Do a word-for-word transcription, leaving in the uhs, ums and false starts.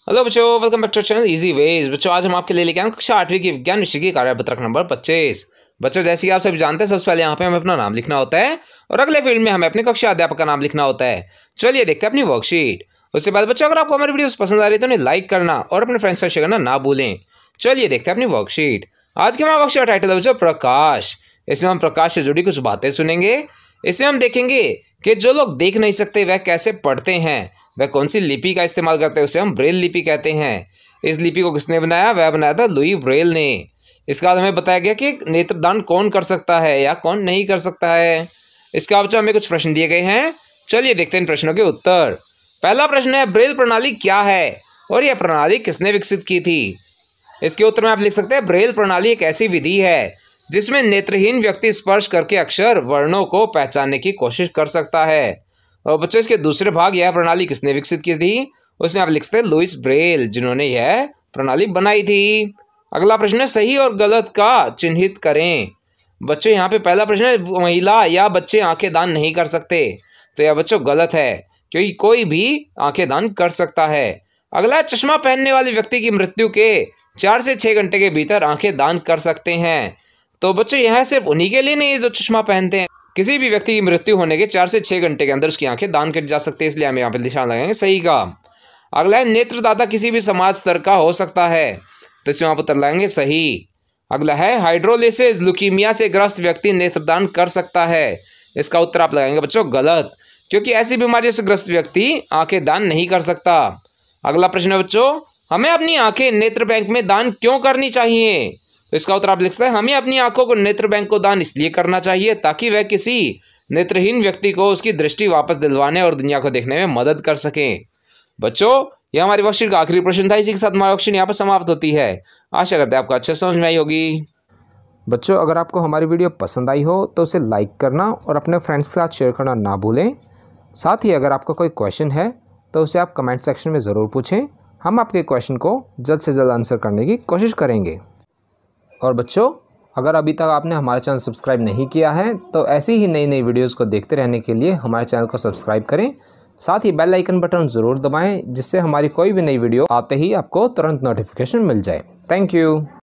Hello बच्चों, welcome back to channel easy veg. बच्चों आज हम आपके लिए लेके आए कक्षा आठवीं की विज्ञान विषय की कार्यपत्रक नंबर पच्चीस। बच्चों जैसे कि आप सभी जानते हैं, सबसे पहले यहाँ पे हमें अपना नाम लिखना होता है और अगले फील्ड में हमें अपने कक्षा अध्यापक का नाम लिखना होता है। चलिए देखते हैं अपनी वर्कशीट। उससे पहले बच्चों, अगर आपको हमारी वीडियोस पसंद आ रही है तो उन्हें लाइक करना और अपने फ्रेंड्स का शेयर करना ना भूलें। चलिए देखते हैं अपनी वर्कशीट। आज की हमारी वर्कशीट का टाइटल है बच्चों प्रकाश। इसमें हम प्रकाश से जुड़ी कुछ बातें सुनेंगे। इसमें हम देखेंगे कि जो लोग देख नहीं सकते वह कैसे पढ़ते हैं, वह कौन सी लिपि का इस्तेमाल करते हैं, उसे हम ब्रेल लिपि कहते हैं। इस लिपि को किसने बनाया? वह बनाया था लुई ब्रेल ने। इसके बाद हमें बताया गया कि नेत्रदान कौन कर सकता है या कौन नहीं कर सकता है। इसके बाद हमें कुछ प्रश्न दिए गए हैं। चलिए देखते हैं इन प्रश्नों के उत्तर। पहला प्रश्न है, ब्रेल प्रणाली क्या है और यह प्रणाली किसने विकसित की थी? इसके उत्तर में आप लिख सकते हैं, ब्रेल प्रणाली एक ऐसी विधि है जिसमें नेत्रहीन व्यक्ति स्पर्श करके अक्षर वर्णों को पहचानने की कोशिश कर सकता है। और बच्चों इसके दूसरे भाग, यह प्रणाली किसने विकसित की थी, उसमें आप लिख सकते हैं लुईस ब्रेल, जिन्होंने यह प्रणाली बनाई थी। अगला प्रश्न है, सही और गलत का चिन्हित करें। बच्चों यहाँ पे पहला प्रश्न है, महिला या बच्चे आंखें दान नहीं कर सकते, तो यह बच्चों गलत है क्योंकि कोई भी आंखें दान कर सकता है। अगला, चश्मा पहनने वाले व्यक्ति की मृत्यु के चार से छः घंटे के भीतर आंखें दान कर सकते हैं। तो बच्चों यह सिर्फ उन्हीं के लिए नहीं जो चश्मा पहनते हैं, किसी भी व्यक्ति की मृत्यु होने के चार से छः घंटे के अंदर उसकी आंखें दान करी जा सकती है, इसलिए हम यहाँ पे निशान लगाएंगे सही का। अगला है, नेत्रदाता किसी भी समाज स्तर का हो सकता है, तो इसमें आप उत्तर लगाएंगे सही। अगला है, हाइड्रोलिसिस लुकीमिया से ग्रस्त व्यक्ति नेत्रदान कर सकता है, इसका उत्तर आप लगाएंगे बच्चों गलत, क्योंकि ऐसी बीमारियों से ग्रस्त व्यक्ति आंखें दान नहीं कर सकता। अगला प्रश्न है बच्चों, हमें अपनी आंखें नेत्र बैंक में दान क्यों करनी चाहिए? तो इसका उत्तर आप लिख सकते हैं, हमें अपनी आंखों को नेत्र बैंक को दान इसलिए करना चाहिए ताकि वह किसी नेत्रहीन व्यक्ति को उसकी दृष्टि वापस दिलवाने और दुनिया को देखने में मदद कर सकें। बच्चों यह हमारी वर्कशीट का आखिरी प्रश्न था। इसी के साथ हमारी वर्कशीट यहाँ पर समाप्त होती है। आशा करते हैं आपको अच्छे समझ में आई होगी। बच्चों अगर आपको हमारी वीडियो पसंद आई हो तो उसे लाइक करना और अपने फ्रेंड्स के साथ शेयर करना ना भूलें। साथ ही अगर आपका कोई क्वेश्चन है तो उसे आप कमेंट सेक्शन में ज़रूर पूछें, हम आपके क्वेश्चन को जल्द से जल्द आंसर करने की कोशिश करेंगे। और बच्चों अगर अभी तक आपने हमारा चैनल सब्सक्राइब नहीं किया है तो ऐसी ही नई नई वीडियोस को देखते रहने के लिए हमारे चैनल को सब्सक्राइब करें। साथ ही बेल आइकन बटन ज़रूर दबाएं, जिससे हमारी कोई भी नई वीडियो आते ही आपको तुरंत नोटिफिकेशन मिल जाए। Thank you.